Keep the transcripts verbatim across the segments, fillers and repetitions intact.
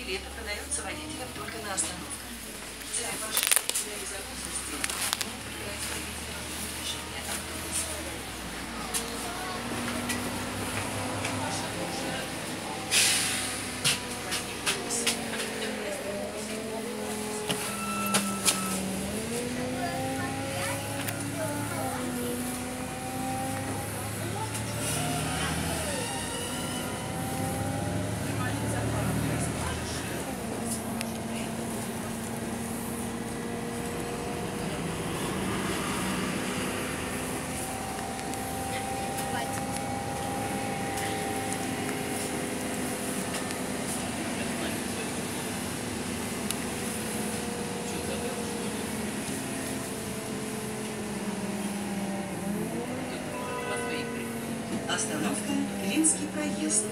билеты продаются водителям только на остановках. Цель вашей безопасности – управлять водителем движения автобуса. Остановка Клинский проезд.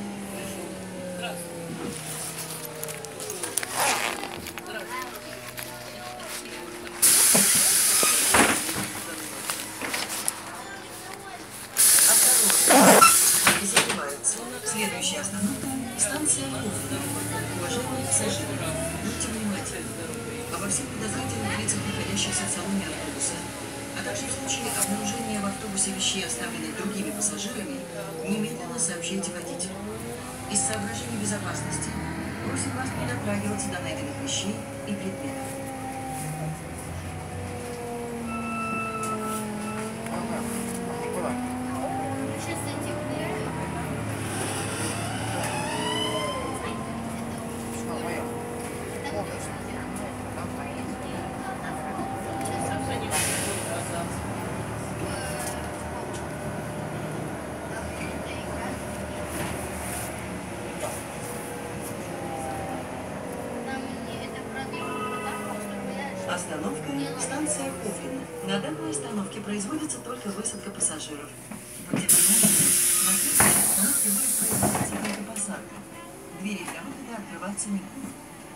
Закрывается. Следующая остановка – станция Куфна. Уважаемые пассажиры, будьте внимательны. Обо всех подозрительных лицах, находящихся в салоне автобуса, а также в случае обнаружения в автобусе вещей, оставленных другими пассажирами, немедленно сообщайте водителю. Из соображений безопасности просим вас не дотрагиваться до найденных вещей и предметов. Остановка – станция Куфлина. На данной остановке производится только высадка пассажиров. Будьте внимательны, на следующей остановке будет производиться только посадка. Двери для выхода открываться не будут.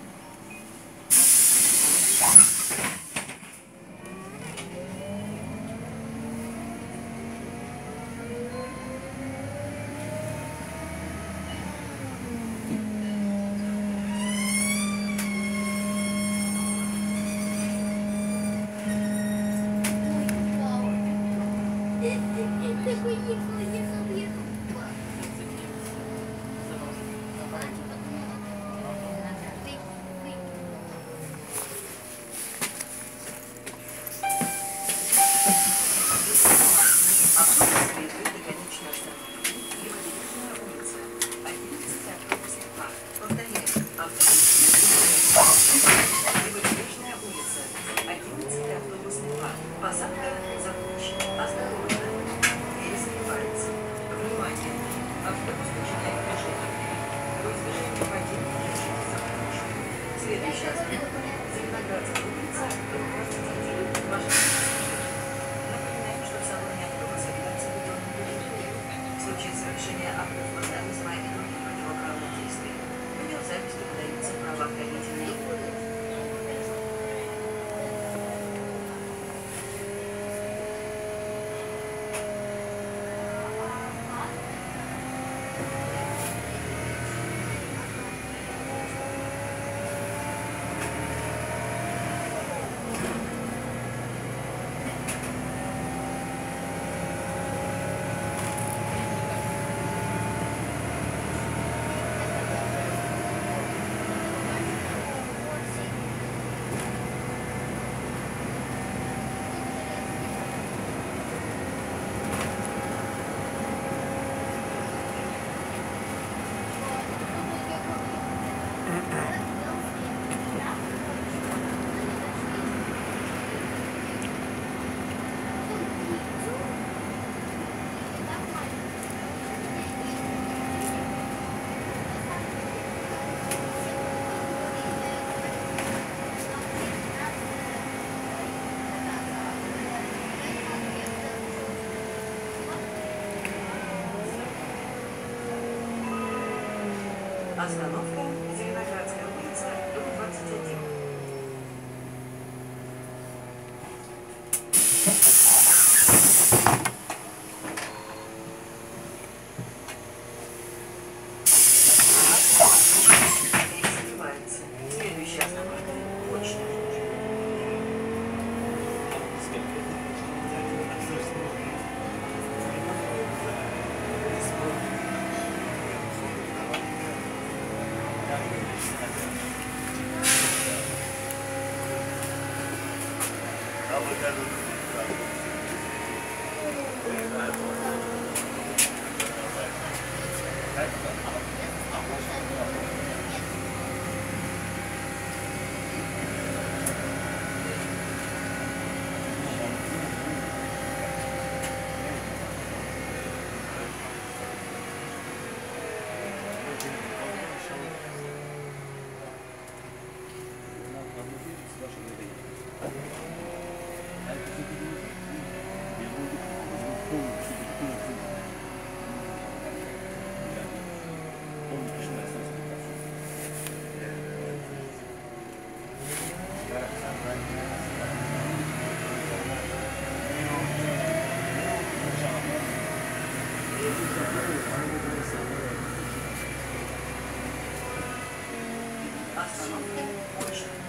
Посадка закончена. Осторожно. Двери закрываются. Внимание! Автобус начинает движение. До движения падения держите за помощью. Следующая остановка – Зеленоградская улица, дом двадцать один. Ваша Напоминаем, что в салоне автобуса ведется видеонаблюдение. В случае совершения актов вандализма и других противоправных действий видеозапись передается в правоохранительные органы. Остановка Зеленоградская улица, дом двадцать один. Остановка. Очень.